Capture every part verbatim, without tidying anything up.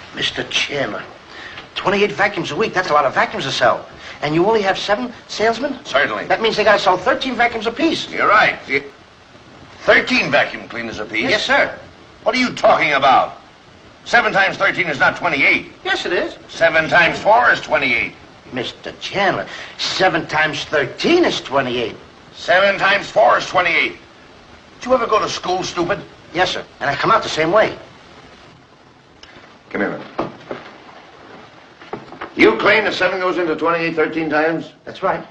Mister Chandler, twenty-eight vacuums a week, that's a lot of vacuums to sell. And you only have seven salesmen? Certainly. That means they gotta sell thirteen vacuums apiece. You're right. thirteen vacuum cleaners apiece? Yes, sir. What are you talking about? Seven times thirteen is not twenty-eight. Yes, it is. Seven times four is twenty-eight. Mister Chandler, seven times thirteen is twenty-eight. Seven times four is twenty-eight. Did you ever go to school, stupid? Yes, sir. And I come out the same way. Come here, man. You claim that seven goes into twenty-eight thirteen times? That's right.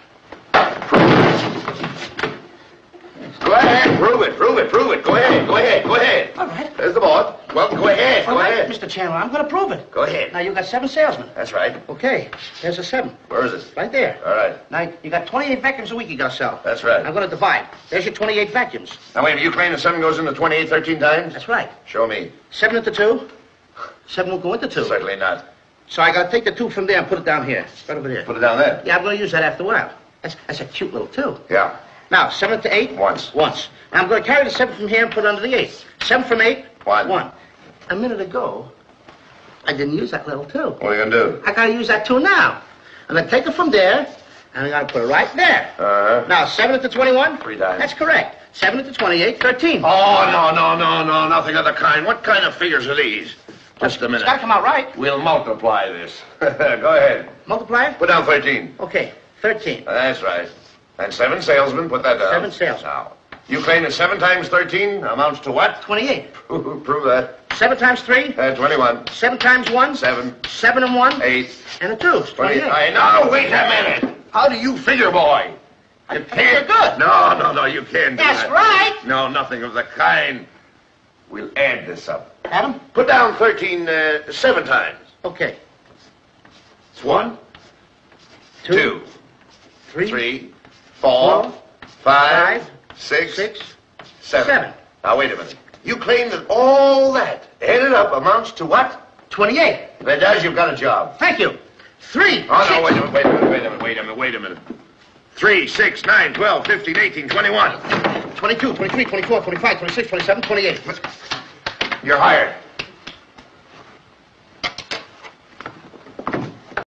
Go ahead, prove it, prove it, prove it. Go ahead, go ahead, go ahead. All right. There's the board. Well, go ahead, All go right, ahead. Mister Chandler, I'm gonna prove it. Go ahead. Now, you got seven salesmen. That's right. Okay, there's a seven. Where is it? Right there. All right. Now, you got twenty-eight vacuums a week you gotta sell. That's right. I'm gonna divide. There's your twenty-eight vacuums. Now, wait a minute. You claim that seven goes into twenty-eight thirteen times? That's right. Show me. Seven into two. Seven will go into two. Certainly not. So I gotta take the two from there and put it down here. Right over there. Put it down there. Yeah, I'm gonna use that after a while. That's, that's a cute little two. Yeah. Now, seven to eight? Once. Once. Now, I'm gonna carry the seven from here and put it under the eight. Seven from eight? One. One. A minute ago, I didn't use that little two. What are you gonna do? I gotta use that two now. I'm gonna take it from there, and I gotta put it right there. Uh-huh. Now, seven into twenty-one? Three times. That's correct. Seven into twenty-eight, thirteen. Oh, no, no, no, no, nothing of the kind. What kind of figures are these? Just a It's minute. gotta come out right. We'll multiply this. Go ahead. Multiply it? Put down thirteen. Okay, thirteen. That's right. And seven salesmen, put that down. Seven salesmen. Now, you claim that seven times thirteen amounts to what? twenty-eight. Prove that. Seven times three? Uh, twenty-one. Seven times one? Seven. Seven and one? Eight. And a two. It's Twenty. twenty-eight. I know. Wait a minute. How do you figure, boy? You can't. good. No, no, no. You can't do That's that. right. No, nothing of the kind. We'll add this up. Adam? Put down thirteen uh, seven times. Okay. It's one, Two. two, Three. three, four, Four, five, five, six, Six. seven. seven. Now, wait a minute. You claim that all that added up amounts to what? twenty-eight. If it does, you've got a job. Thank you. Three. Oh, six. no, wait a minute, wait a minute, wait a minute, wait a minute, wait a minute. Three, six, nine, twelve, fifteen, eighteen, twenty-one. twenty-two, twenty-three, twenty-four, twenty-five, twenty-six, twenty-seven, twenty-eight. You're hired.